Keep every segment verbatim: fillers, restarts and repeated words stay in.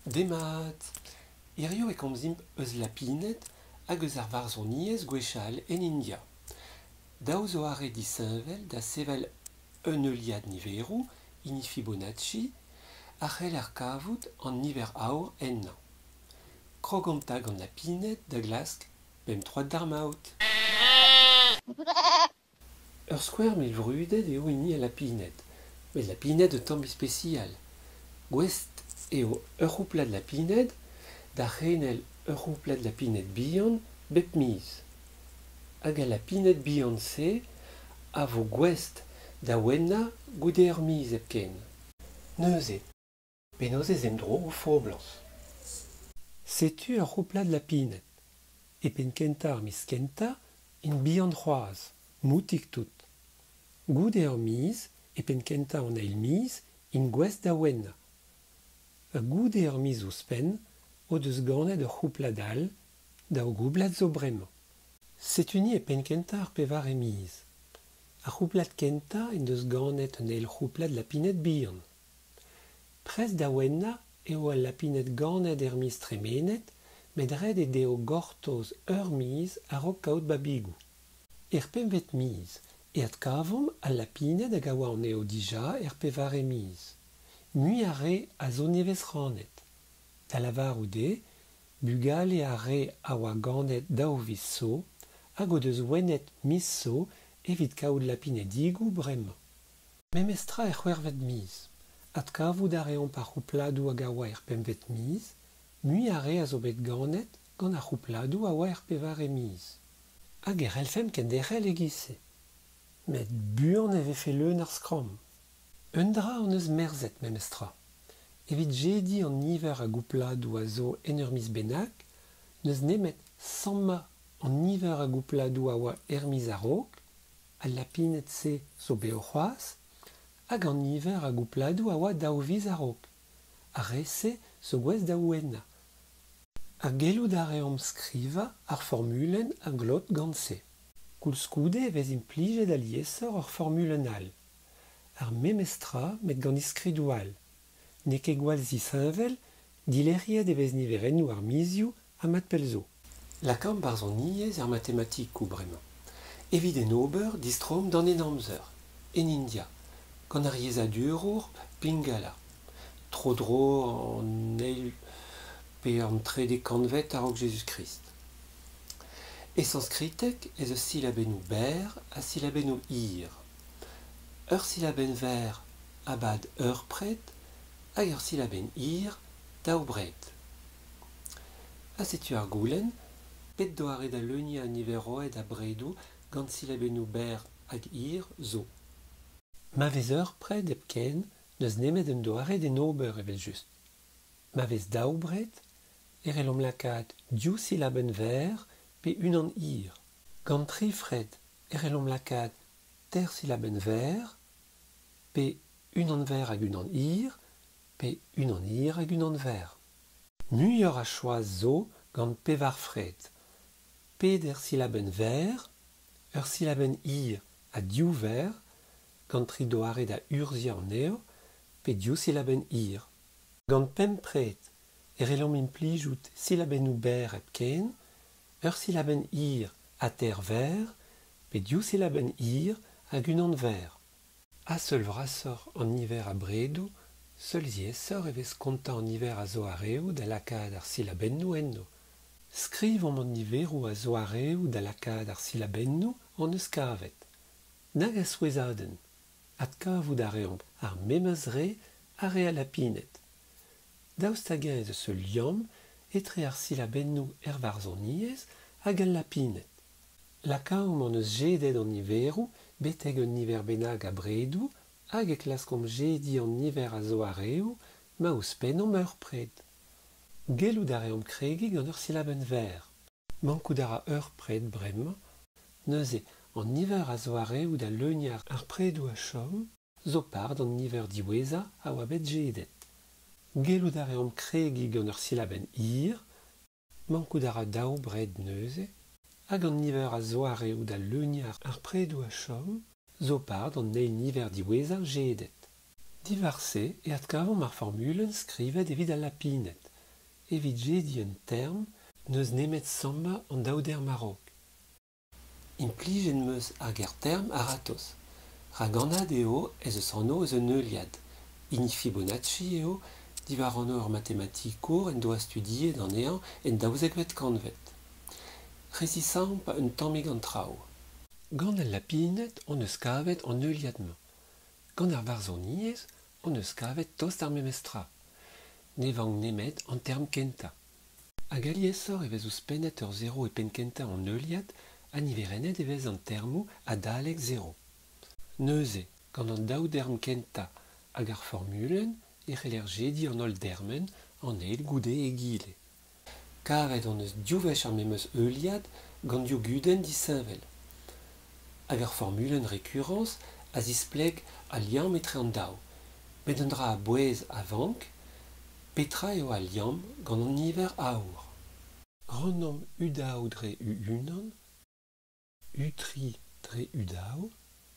Demat, irio e komzimp eus lapinet hag eus ar varzhoniezh gwechall en India. Daou zo are disheñvel da sevel un euliad niveroù, ini Fibonacci, a c'hell ar kavout an niver aour ennañ. Krogomta gant lapinet da glask bem troad d'ar maout. Ur skouer milvrudet eo ini a lapinet, met lapinet de tamm spesial. Gwest eo ur rouplad lapinet da c'henel ur rouplad lapinet bihan bep miz. Hag a lapinet bihan se a vo gwest da wenna goude ur miz ep ken. Neuze, penozez em dro o foblans. Setu ur rouplad lapinet, e pen kenta ar miz kenta in bihan c'hoaz, moutik tout. Goude ur miz e pen kenta an eil miz in gwest da wenna. A goude ur miz ouzhpenn o deus ganet ur rouplad all da o goublad zo bremañ. Setuni e pen kenta ar pevar e miz. A rouplad kenta en deus ganet un eil rouplad lapinet bihan. Prest da wenna eo al lapinet ganet er miz tremenet, met red e deo gortoz ur miz a-raok kaout babigou. Er pemvet miz, e ad kavom al lapinet hag a oa an eo dija er pevar e miz. Mui a re a zo nevez ranet. Da lavar oude, bugale a re a oa ganet daou viz so, hag o deus wennet miz so evit kaout lapinet digou bremañ. Memestra e c'hwervet miz. Ad kavout a reomp ar roupladoù hag a oa er pemvet miz, mui a re a zo bet ganet gant ar roupladoù a oa er pevar e miz. Hag e c'hellfem ken derc'hel e gise. Met buan e vefe leun ar skram. Un dra an eus merzet memestra. Evit jedi an niver a goupladoù a zo en ur miz bennak, neus nemet samma an niver a goupladoù a oa er miz a-raok, al lapinet se zo bev c'hoaz, hag an niver a goupladoù a oa daou viz a-raok. A rese zo gwez daou enna. A gelout a reomp skriva ar formulenn a glot gant se. Koulskoude e vez implijet al liesor ur formulenn all. Ar memestra met gant iskridou all. Ne ket gwall zisheñvel, dileriet e vez niverennoù ar mizioù ha mat pel zo. Lakaomp barzhoniezh ar matematikoù bremañ. Evit en ober distrom d'an en amzer, en India, gant ar yezhadurour Pingala. Tro dro an eil pe an trede kanvet a-raok Jésus-Christ. E sanskritek ez eus silabennoù ber a silabennoù hir. Ur silabenn ver abad ur pred, hag ur silabenn hir daou bret. Ha setu ar goulenn, pet do a red a leuniñ a niveroet a bredoù gant silabennoù ber hag hir zo. Ma vez ur pred ep ken, neus nemet un do a red en ober evel just. Ma vez daou bret, er el om lakaat div silabenn ver pe un an hir. Gant tri fred, er el om lakaat ter silabenn ver, pe un an ver hag un an hir, pe un an hir hag un an ver. Mui ur a choaz zo gant pevar fred. Peder silabenn ver, ur silabenn hir a div ver, gant tri do a red a urzhiañ an eo, pe div silabenn hir. Gant pem pred, er el om implijout silabennoù ber ep ken, ur silabenn hir a ter ver, pe div silabenn hir hag un an ver. A seul vrasor an niver a bredoù, seul ziesor e vez kontañ an niver a zo a reoù da lakaat ar silabennoù enno. Skrivom an niveroù a zo a reoù da lakaat ar silabennoù an eus kavet. Nag a souezadenn, ad kavout a reomp ar memeuz re a re a lapinet. Daoust-hag-eñ ez eus ul liam etre ar silabennoù er varzhoniezh hag al lapinet. Lakaom an eus jedet an niveroù beteg un niver bennak a bredoù hag e klaskomp jedi an niver a zo a reoù ma ouzhpenn an ur pred. Gelout a reomp kregiñ gant ur silabenn ver. Mankout a ra ur pred bremañ, neuze an niver a zo a reoù da leuniñ ar predoù a chom zo part an niver diwezhañ a oa bet jedet. Gelout a reomp kregiñ gant ur silabenn hir, mankout a ra daou bret neuze, hag an niver a zo a reoù da leuniñ ar predoù a chom zo part an eil niver diwezhañ jedet. Divar-se e ad kavom ar formulenn skrivet evit al lapinet, evit jedi un term neus nemet samba an daouder Marok. Implijen meus hag er term aratos. Ragannad eo ez eus anno eus un euliad. In Fibonacci eo divar anno ur matematikour en doa studiet an ean en daouzekvet kanvet. Resisamp un tammig an traoù. Gant al lapinet on eus kavet an euliad mañ. Gant ar varzhoniez on eus kavet tost ar memestra. Ne vang nemet an term kenta. Hag aliesor evez ouz pennet ur zero e pen kenta an euliad, aniverennet evez an termou a daleg zero. Neuze, gant an daou derm kenta hag ar formulen, e c'heller jedi an ol dermen an eil goude e gile. Kavet on eus diouwech ar memeus euliad gant diou guden disheñvel. Hag ar formulen rekurans a zispleg a liam etre an daou. Met un dra a bouez a vank, petra eo a liam gant an niver aour. Rannom u daou dre u unan, u tri dre u daou,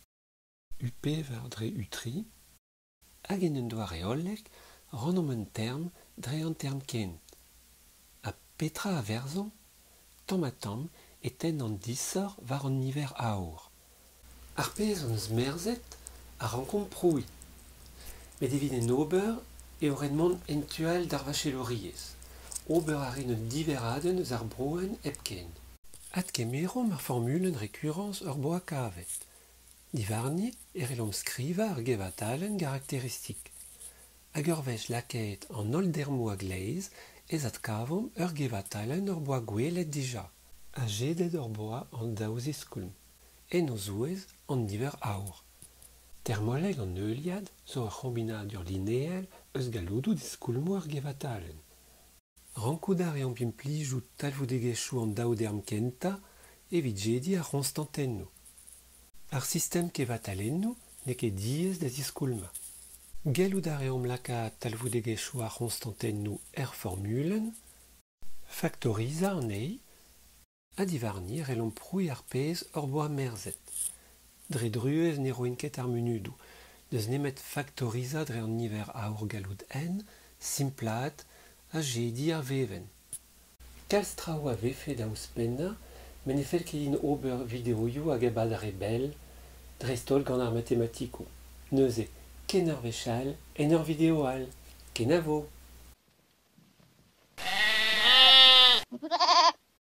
u pevar dre u tri, hag en un doare hollek rannom un term dre an term kent. A petra a verzon, tamm a tamm eten an disor war an niver aour. Ar pezh an eus merzet a rankom proui. Met evit en ober eo redmont entual d'ar vacheloriez. Ober a rin un diveraden eus ar broen hep-ken. Ad kemerom ar formulen rekurans ur boa kavet. Divarni e relom skriva ar gevatalen karakteristik. Hag ur vech laket an ol dermou a gleiz ez ad kavom ur gevatalen ur boa gwelet dija. A jedet ur boa an daouziz koulm. En o zouez an niver aour. Termoleg an euliad zo ur combinad ur linéel eus galoudoù diz koulmou ar gevatalen. Rankoudar e an pimplijout talvoudegezhioù an daou derm kenta evit jedi ar constantennoù. Ar sistem kevatalennoù ne ket diez da ziskoulma. Geloudar e om laka talvoudegezhioù ar constantennoù er formulen, faktoriza an ei, a divarni relom proui ar pezh ur boa merzet. Dre druez ne roin ket ar munudou, deus nemet faktoriza dre an niver aour galoud n, simplat a jedi ar veven. Kalz traoù a vefe da ouzpenna, men e fel ket in ober videoioù hag abad ar rebel, drestol gant ar matematiko. Neuze, ken ur vechal, en ur videoal. Ken a vo.